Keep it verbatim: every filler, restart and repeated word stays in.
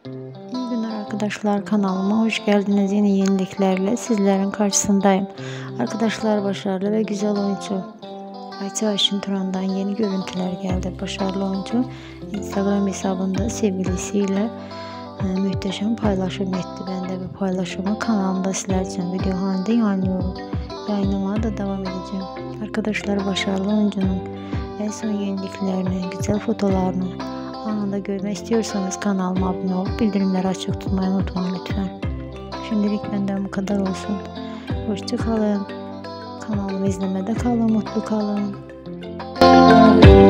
İyi günler arkadaşlar, kanalıma hoş geldiniz. Yeni yeniliklerle sizlerin karşısındayım. Arkadaşlar, başarılı ve güzel oyuncu Ayça Ayşin Turan'dan yeni görüntüler geldi. Başarılı oyuncu Instagram hesabında sevgilisiyle e, muhteşem paylaşım etti. Ben de bu paylaşımı kanalımda sizler için video halinde yayınlıyorum. Yayınlamaya da devam edeceğim. Arkadaşlar, başarılı oyuncunun en son yeniliklerini, güzel fotolarını anında görmek istiyorsanız kanalıma abone olup bildirimleri açık tutmayı unutmayın lütfen. Şimdilik benden bu kadar olsun. Hoşça kalın. Kanalımı izlemede kalın, mutlu kalın.